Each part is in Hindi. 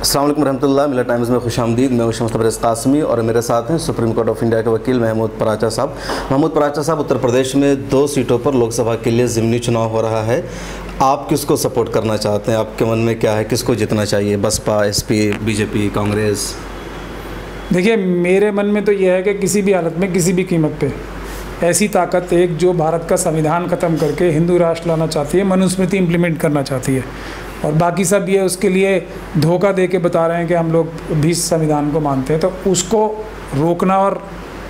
अस्सलाम वालेकुम रहमतुल्लाह। मिला टाइम्स में खुशामदीद। मैं शम्स तबरेज़ कासमी और मेरे साथ हैं सुप्रीम कोर्ट ऑफ इंडिया के वकील महमूद पराचा साहब। महमूद पराचा साहब, उत्तर प्रदेश में 2 सीटों पर लोकसभा के लिए ज़िमनी चुनाव हो रहा है। आप किसको सपोर्ट करना चाहते हैं? आपके मन में क्या है, किसको जीतना चाहिए? Baspa, SP, BJP, Congress? देखिए, मेरे मन में तो यह है कि किसी भी हालत में, किसी भी कीमत पे ऐसी ताकत एक जो भारत का संविधान ख़त्म करके हिंदू राष्ट्र लाना चाहती है, मनुस्मृति इम्प्लीमेंट करना चाहती है, और बाकी सब ये उसके लिए धोखा दे के बता रहे हैं कि हम लोग भी संविधान को मानते हैं, तो उसको रोकना और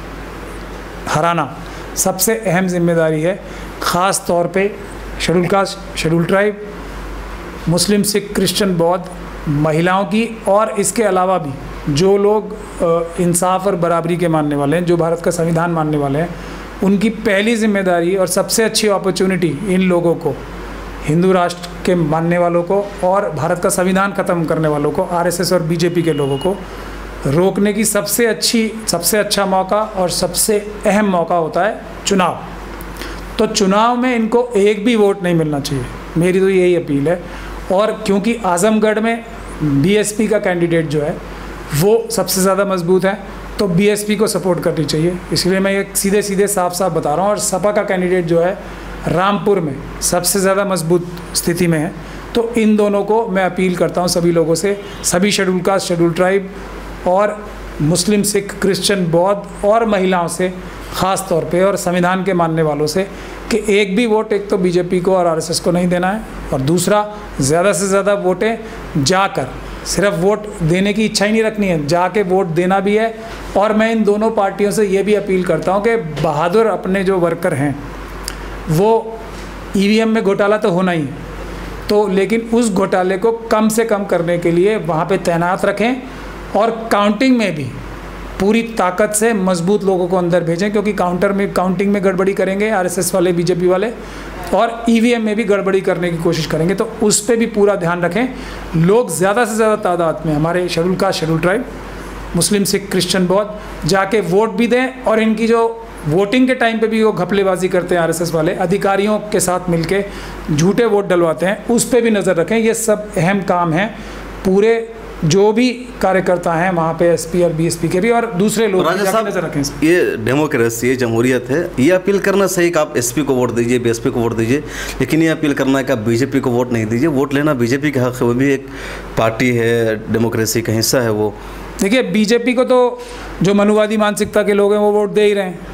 हराना सबसे अहम जिम्मेदारी है। ख़ास तौर पे schedule caste, schedule tribe, Muslim, Sikh, Christian, बौद्ध, महिलाओं की, और इसके अलावा भी जो लोग इंसाफ और बराबरी के मानने वाले हैं, जो भारत का संविधान मानने वाले हैं, उनकी पहली जिम्मेदारी और सबसे अच्छी अपॉर्चुनिटी इन लोगों को, हिंदू राष्ट्र के मानने वालों को और भारत का संविधान ख़त्म करने वालों को, आरएसएस और बीजेपी के लोगों को रोकने की सबसे अच्छा मौका और सबसे अहम मौका होता है चुनाव। तो चुनाव में इनको एक भी वोट नहीं मिलना चाहिए, मेरी तो यही अपील है। और क्योंकि आजमगढ़ में बीएसपी का कैंडिडेट जो है वो सबसे ज़्यादा मजबूत है, तो बीएसपी को सपोर्ट करनी चाहिए। इसलिए मैं ये सीधे साफ बता रहा हूँ। और सपा का कैंडिडेट जो है रामपुर में सबसे ज़्यादा मजबूत स्थिति में है। तो इन दोनों को मैं अपील करता हूँ सभी लोगों से, सभी शेड्यूल कास्ट, शेड्यूल ट्राइब और मुस्लिम, सिख, क्रिश्चियन, बौद्ध और महिलाओं से ख़ास तौर पे, और संविधान के मानने वालों से, कि एक भी वोट एक तो बीजेपी को और आरएसएस को नहीं देना है, और दूसरा ज़्यादा से ज़्यादा वोटें जाकर, सिर्फ वोट देने की इच्छा ही नहीं रखनी है, जाके वोट देना भी है। और मैं इन दोनों पार्टियों से ये भी अपील करता हूँ कि बहादुर अपने जो वर्कर हैं, वो ईवीएम में घोटाला तो होना ही है, तो लेकिन उस घोटाले को कम से कम करने के लिए वहाँ पे तैनात रखें, और काउंटिंग में भी पूरी ताकत से मजबूत लोगों को अंदर भेजें, क्योंकि काउंटिंग में गड़बड़ी करेंगे आरएसएस वाले, बीजेपी वाले, और ईवीएम में भी गड़बड़ी करने की कोशिश करेंगे। तो उस पर भी पूरा ध्यान रखें। लोग ज़्यादा से ज़्यादा तादाद में हमारे schedule caste, schedule tribe, Muslim, Sikh, Christian, बौद्ध जाके वोट भी दें, और इनकी जो वोटिंग के टाइम पे भी वो घपलेबाजी करते हैं आरएसएस वाले, अधिकारियों के साथ मिलके झूठे वोट डलवाते हैं, उस पर भी नज़र रखें। ये सब अहम काम हैं। पूरे जो भी कार्यकर्ता हैं वहाँ पे, एसपी और बीएसपी के भी, और दूसरे लोग नजर रखें। ये डेमोक्रेसी, ये जमहूरियत है। ये अपील करना सही कि आप एसपी को वोट दीजिए, बीएसपी को वोट दीजिए, लेकिन ये अपील करना है कि आप बीजेपी को वोट नहीं दीजिए। वोट लेना बीजेपी का हक है, वो भी एक पार्टी है, डेमोक्रेसी का हिस्सा है वो। देखिए, बीजेपी को तो जो मनुवादी मानसिकता के लोग हैं वो वोट दे ही रहे हैं।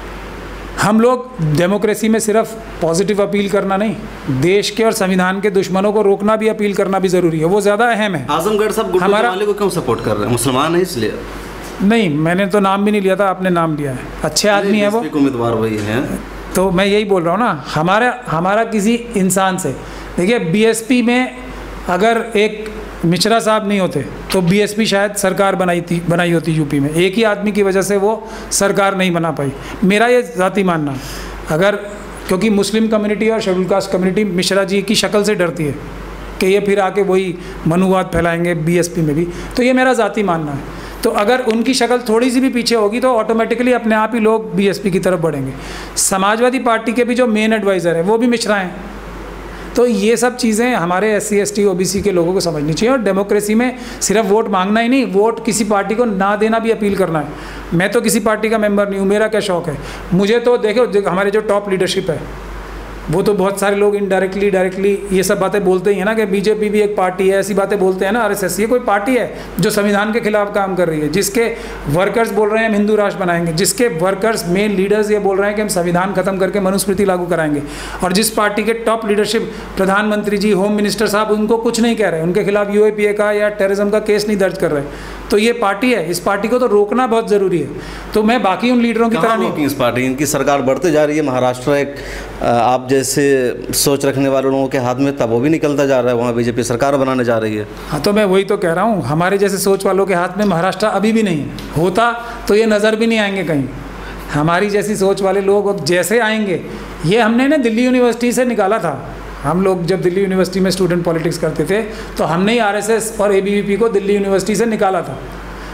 हम लोग डेमोक्रेसी में सिर्फ पॉजिटिव अपील करना नहीं, देश के और संविधान के दुश्मनों को रोकना भी, अपील करना भी ज़रूरी है, वो ज़्यादा अहम है। आजमगढ़ साहब हमारा को क्यों सपोर्ट कर रहे हैं? मुसलमान है इसलिए? नहीं, मैंने तो नाम भी नहीं लिया था, आपने नाम लिया है। अच्छे आदमी है वो, उम्मीदवार वही हैं। तो मैं यही बोल रहा हूँ ना, हमारा किसी इंसान से, देखिए बीएसपी में अगर एक मिश्रा साहब नहीं होते तो बीएसपी शायद सरकार बनाई होती यूपी में। एक ही आदमी की वजह से वो सरकार नहीं बना पाई, मेरा ये ज़ाती मानना है। अगर क्योंकि मुस्लिम कम्युनिटी और schedule caste community Mishra ji की शक्ल से डरती है कि ये फिर आके वही मनुवाद फैलाएंगे बीएसपी में भी, तो ये मेरा ज़ाती मानना है। तो अगर उनकी शक्ल थोड़ी सी भी पीछे होगी तो ऑटोमेटिकली अपने आप ही लोग बीएसपी की तरफ बढ़ेंगे। समाजवादी पार्टी के भी जो मेन एडवाइज़र हैं वो भी मिश्रा हैं। तो ये सब चीज़ें हमारे एससी, एसटी, ओबीसी के लोगों को समझनी चाहिए। और डेमोक्रेसी में सिर्फ वोट मांगना ही नहीं, वोट किसी पार्टी को ना देना भी अपील करना है। मैं तो किसी पार्टी का मेंबर नहीं हूँ, मेरा क्या शौक़ है। मुझे तो देखो, हमारे जो टॉप लीडरशिप है वो तो बहुत सारे लोग इनडायरेक्टली, डायरेक्टली ये सब बातें बोलते ही हैं ना, कि बीजेपी भी एक पार्टी है, ऐसी बातें बोलते हैं ना। आरएसएस ये कोई पार्टी है जो संविधान के खिलाफ काम कर रही है, जिसके वर्कर्स बोल रहे हैं हम हिंदू राष्ट्र बनाएंगे, जिसके वर्कर्स मेन लीडर्स ये बोल रहे हैं कि हम संविधान खत्म करके मनुस्मृति लागू कराएंगे, और जिस पार्टी के टॉप लीडरशिप, प्रधानमंत्री जी, होम मिनिस्टर साहब, उनको कुछ नहीं कह रहे, उनके खिलाफ यूएपीए का या टेररिज्म का केस नहीं दर्ज कर रहे, तो ये पार्टी है। इस पार्टी को तो रोकना बहुत ज़रूरी है। तो मैं बाकी उन लीडरों की तरह नहीं। इस पार्टी, इनकी सरकार बढ़ते जा रही है। महाराष्ट्र एक आप जैसे सोच रखने वाले लोगों के हाथ में, तब वो भी निकलता जा रहा है, वहाँ बीजेपी सरकार बनाने जा रही है। हाँ, तो मैं वही तो कह रहा हूँ, हमारे जैसे सोच वालों के हाथ में महाराष्ट्र अभी भी नहीं है। होता तो ये नज़र भी नहीं आएंगे कहीं। हमारी जैसी सोच वाले लोग अब जैसे आएंगे, ये हमने ना दिल्ली यूनिवर्सिटी से निकाला था। हम लोग जब दिल्ली यूनिवर्सिटी में स्टूडेंट पॉलिटिक्स करते थे तो हमने ही आरएसएस और एबीवीपी को दिल्ली यूनिवर्सिटी से निकाला था।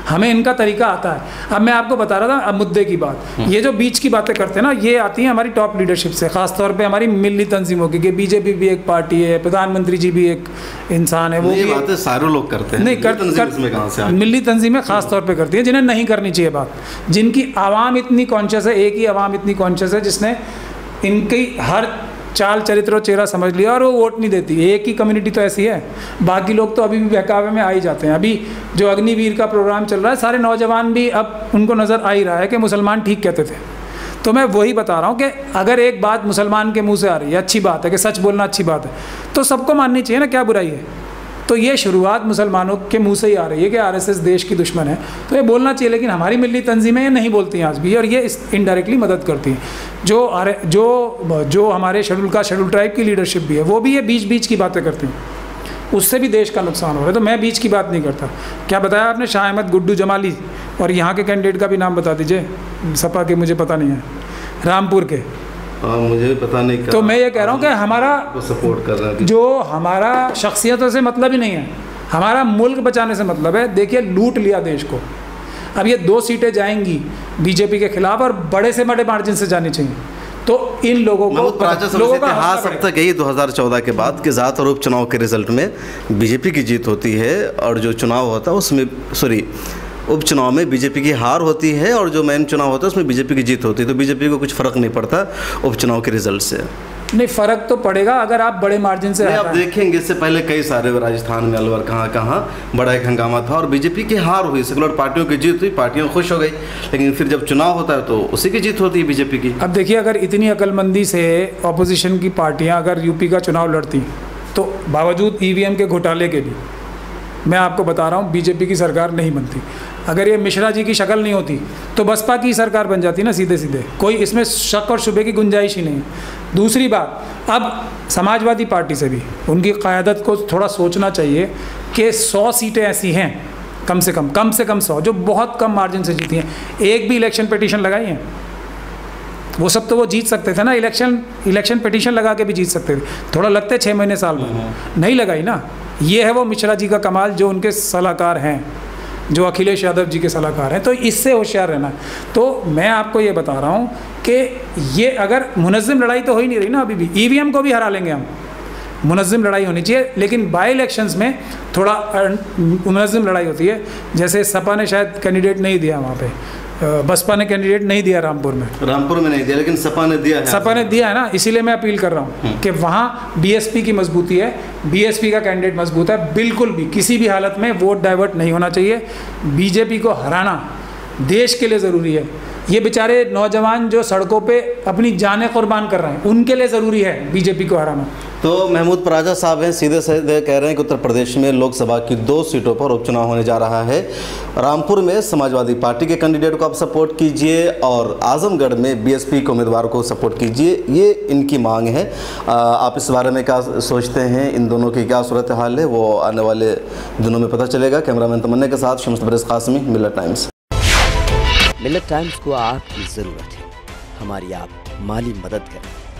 हमें इनका तरीका आता है। अब मैं आपको बता रहा था अब मुद्दे की बात, ये जो बीच की बातें करते हैं ना, ये आती हैं हमारी टॉप लीडरशिप से, खासतौर पे हमारी मिली तंजीमों की, कि बीजेपी भी एक पार्टी है, प्रधानमंत्री जी भी एक इंसान है, वो ये बातें सारे लोग करते हैं, नहीं मिली तंजीमें खास तौर पे करती हैं जिन्हें नहीं करनी चाहिए बात, जिनकी आवाम इतनी कॉन्शियस है, एक ही आवाम इतनी कॉन्शियस है जिसने इनकी हर चाल चरित्र और चेहरा समझ लिया और वो वोट नहीं देती। एक ही कम्युनिटी तो ऐसी है, बाकी लोग तो अभी भी बहकावे में आ ही जाते हैं। अभी जो अग्निवीर का प्रोग्राम चल रहा है, सारे नौजवान भी अब उनको नज़र आ ही रहा है कि मुसलमान ठीक कहते थे। तो मैं वही बता रहा हूँ कि अगर एक बात मुसलमान के मुंह से आ रही है, अच्छी बात है कि सच बोलना अच्छी बात है, तो सबको माननी चाहिए ना, क्या बुराई है। तो ये शुरुआत मुसलमानों के मुंह से ही आ रही है कि आरएसएस देश की दुश्मन है, तो ये बोलना चाहिए, लेकिन हमारी मिली तंजीमें ये नहीं बोलती हैं आज भी, और ये इनडायरेक्टली मदद करती हैं। जो हमारे शेड्यूल ट्राइब की लीडरशिप भी है, वो भी ये बीच बीच की बातें करती हैं, उससे भी देश का नुकसान हो रहा है। तो मैं बीच की बात नहीं करता। क्या बताया आपने, शाह अहमद गुड्डू जमाली, और यहाँ के कैंडिडेट का भी नाम बता दीजिए, सपा के, मुझे पता नहीं है, रामपुर के, मुझे पता नहीं। तो मैं ये कह रहा हूँ कि हमारा सपोर्ट कर रहा है, जो हमारा शख्सियतों से मतलब ही नहीं है, हमारा मुल्क बचाने से मतलब है। देखिए, लूट लिया देश को, अब ये 2 सीटें जाएंगी बीजेपी के खिलाफ और बड़े से बड़े मार्जिन से जानी चाहिए। तो इन लोगों को इतिहास अब तक यही 2014 के बाद के ज़्यादातर उपचुनाव के रिजल्ट में बीजेपी की जीत होती है, और जो चुनाव होता है उसमें उपचुनाव में बीजेपी की हार होती है, और जो मेन चुनाव होता है उसमें बीजेपी की जीत होती है। तो बीजेपी को कुछ फ़र्क नहीं पड़ता उपचुनाव के रिजल्ट से। नहीं, फ़र्क तो पड़ेगा अगर आप बड़े मार्जिन से। आप देखेंगे इससे पहले कई सारे राजस्थान में, अलवर, कहाँ बड़ा एक हंगामा था और बीजेपी की हार हुई, सेकुलर पार्टियों की जीत हुई, पार्टियां खुश हो गई, लेकिन फिर जब चुनाव होता है तो उसी की जीत होती है बीजेपी की। अब देखिए, अगर इतनी अक्लमंदी से अपोजिशन की पार्टियाँ अगर यूपी का चुनाव लड़ती, तो बावजूद ईवीएम के घोटाले के भी, मैं आपको बता रहा हूँ, बीजेपी की सरकार नहीं बनती। अगर ये मिश्रा जी की शक्ल नहीं होती तो बसपा की सरकार बन जाती ना, सीधे सीधे, कोई इसमें शक और शुबे की गुंजाइश ही नहीं। दूसरी बात, अब समाजवादी पार्टी से भी उनकी क़यादत को थोड़ा सोचना चाहिए कि 100 सीटें ऐसी हैं कम से कम 100 जो बहुत कम मार्जिन से जीती हैं। एक भी इलेक्शन पिटीशन लगाई हैं, वो सब तो वो जीत सकते थे ना, इलेक्शन पिटीशन लगा के भी जीत सकते थे, थोड़ा लगते 6 महीने साल में, नहीं लगाई ना। ये है वो मिश्रा जी का कमाल, जो उनके सलाहकार हैं, जो अखिलेश यादव जी के सलाहकार हैं। तो इससे होशियार रहना है। तो मैं आपको ये बता रहा हूँ कि ये अगर मुनज़्ज़म लड़ाई तो हो ही नहीं रही ना, अभी भी ईवीएम को भी हरा लेंगे हम, मुनज़्ज़म लड़ाई होनी चाहिए, लेकिन बाई इलेक्शंस में थोड़ा मुनज़्ज़म लड़ाई होती है। जैसे सपा ने शायद कैंडिडेट नहीं दिया वहाँ पे, बसपा ने कैंडिडेट नहीं दिया रामपुर में नहीं दिया, लेकिन सपा ने दिया है ना। इसीलिए मैं अपील कर रहा हूँ कि वहाँ बीएसपी की मजबूती है, बीएसपी का कैंडिडेट मजबूत है, बिल्कुल भी किसी भी हालत में वोट डाइवर्ट नहीं होना चाहिए। बीजेपी को हराना देश के लिए ज़रूरी है। ये बेचारे नौजवान जो सड़कों पे अपनी जानें कुर्बान कर रहे हैं, उनके लिए ज़रूरी है बीजेपी को हराना। तो महमूद पराचा साहब हैं, सीधे सीधे कह रहे हैं कि उत्तर प्रदेश में लोकसभा की 2 सीटों पर उपचुनाव होने जा रहा है। रामपुर में समाजवादी पार्टी के कैंडिडेट को आप सपोर्ट कीजिए और आजमगढ़ में बीएसपी के उम्मीदवार को सपोर्ट कीजिए, ये इनकी मांग है। आप इस बारे में क्या सोचते हैं, इन दोनों की क्या सूरत हाल है, वो आने वाले दिनों में पता चलेगा। कैमरामैन तमन्ना के साथ शम्स तबरेज़ कासमी, मिलत टाइम्स। मिलत टाइम्स को आपकी ज़रूरत है, हमारी आप माली मदद करें।